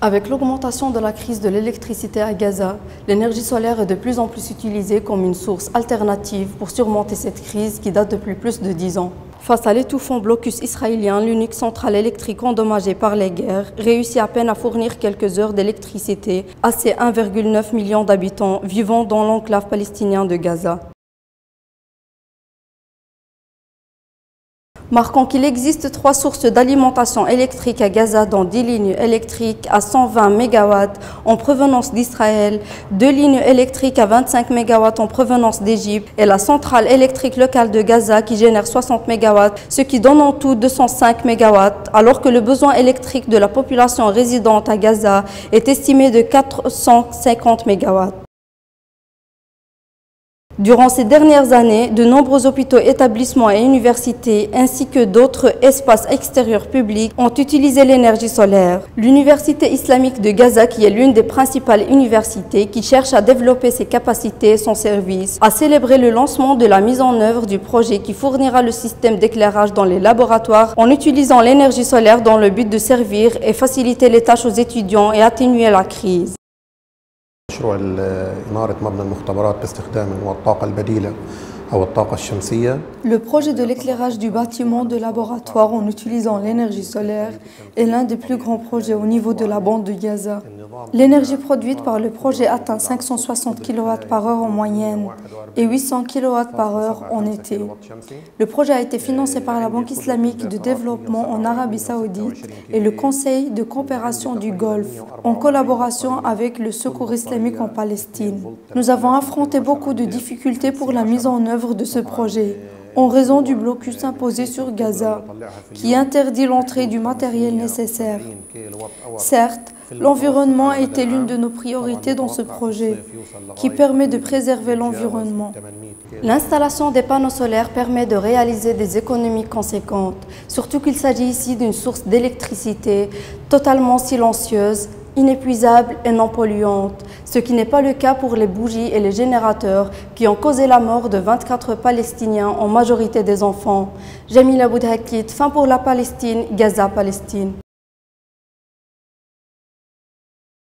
Avec l'augmentation de la crise de l'électricité à Gaza, l'énergie solaire est de plus en plus utilisée comme une source alternative pour surmonter cette crise qui date depuis plus de 10 ans. Face à l'étouffant blocus israélien, l'unique centrale électrique endommagée par les guerres réussit à peine à fournir quelques heures d'électricité à ses 1,9 million d'habitants vivant dans l'enclave palestinien de Gaza. Marquant qu'il existe 3 sources d'alimentation électrique à Gaza, dont 10 lignes électriques à 120 MW en provenance d'Israël, 2 lignes électriques à 25 MW en provenance d'Égypte et la centrale électrique locale de Gaza qui génère 60 MW, ce qui donne en tout 205 MW, alors que le besoin électrique de la population résidente à Gaza est estimé de 450 MW. Durant ces dernières années, de nombreux hôpitaux, établissements et universités, ainsi que d'autres espaces extérieurs publics, ont utilisé l'énergie solaire. L'Université islamique de Gaza, qui est l'une des principales universités qui cherche à développer ses capacités et son service, a célébré le lancement de la mise en œuvre du projet qui fournira le système d'éclairage dans les laboratoires en utilisant l'énergie solaire dans le but de servir et faciliter les tâches aux étudiants et atténuer la crise. مشروع إنارة مبنى المختبرات باستخدام الطاقة البديلة أو الطاقة الشمسية. Le projet de l'éclairage du bâtiment de laboratoire en utilisant l'énergie solaire est l'un des plus grands projets au niveau de la bande de Gaza. L'énergie produite par le projet atteint 560 kW par heure en moyenne et 800 kW par heure en été. Le projet a été financé par la Banque islamique de développement en Arabie Saoudite et le Conseil de coopération du Golfe, en collaboration avec le Secours islamique en Palestine. Nous avons affronté beaucoup de difficultés pour la mise en œuvre de ce projet, en raison du blocus imposé sur Gaza, qui interdit l'entrée du matériel nécessaire. Certes, l'environnement a été l'une de nos priorités dans ce projet, qui permet de préserver l'environnement. L'installation des panneaux solaires permet de réaliser des économies conséquentes, surtout qu'il s'agit ici d'une source d'électricité totalement silencieuse, inépuisable et non polluante, ce qui n'est pas le cas pour les bougies et les générateurs qui ont causé la mort de 24 Palestiniens, en majorité des enfants. Jamila Boudhakit, fin pour la Palestine, Gaza, Palestine.